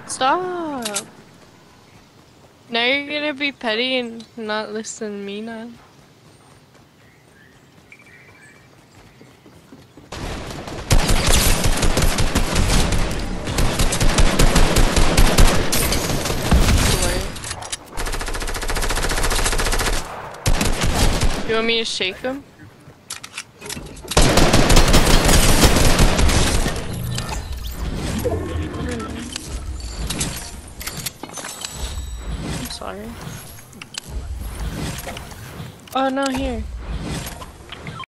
Stop! Now you're gonna be petty and not listen to me now. You want me to shake him? I'm sorry. Oh no, here.